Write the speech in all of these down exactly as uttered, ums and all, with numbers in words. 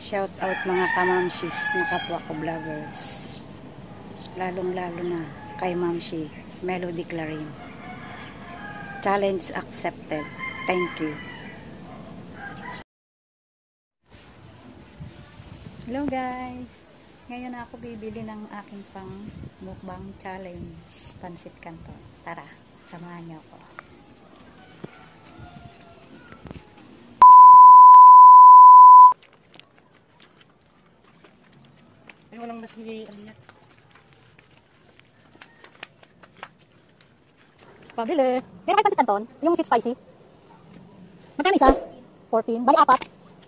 Shout out mga kamamshis na kapwa ko vloggers. Lalong lalo na kay Mamshi Melody Clarin. Challenge accepted. Thank you. Hello guys. Ngayon na ako bibili ng aking pang mukbang challenge. Pansit Canton. Tara, samahan niyo ako. Ay, walang nasi, ano yan? Pabili. Meron kayo pansit Canton? Yung sweet spicy? Magkano isa? fourteen. Bali apat.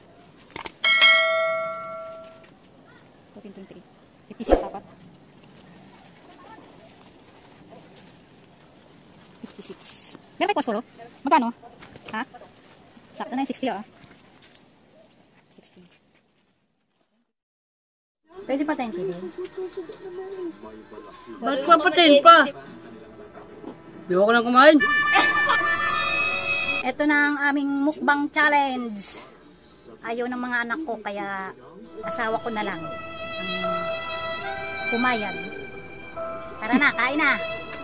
fourteen twenty-eight. fifty-six apat. fifty-six. Meron kayo posporo? Magkano? Ha? Sakto na yung sixty ah. sixty. Pwede pa tayong kili? Bakit pa patayin pa? Di ako lang kumain. Ito na ang aming mukbang challenge. Ayaw ng mga anak ko, kaya asawa ko na lang ang pumayag. Tara na, kain na.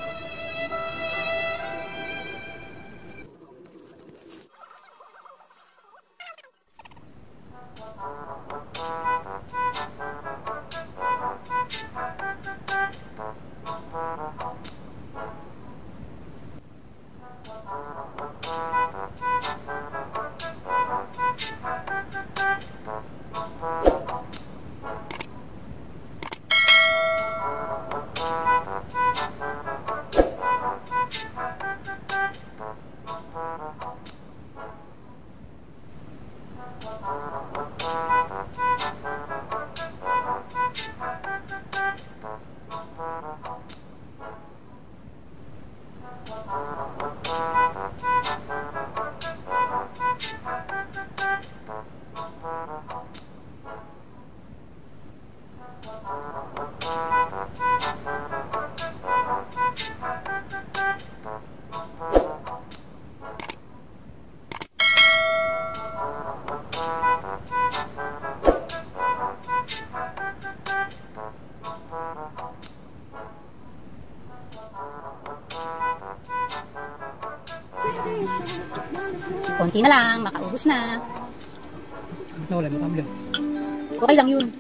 Konti na lang, makaubos na. Wala mo kami. Okay lang yun.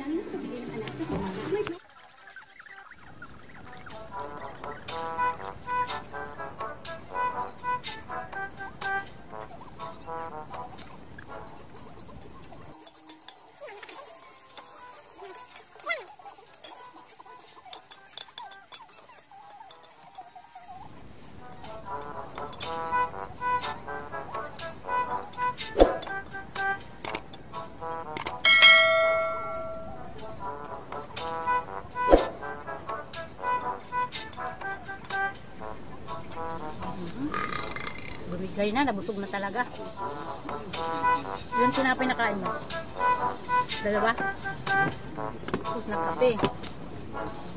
Bumigay na, nabusog na talaga. Yung tinapay na kain mo. Dalawa. Tapos nagkape.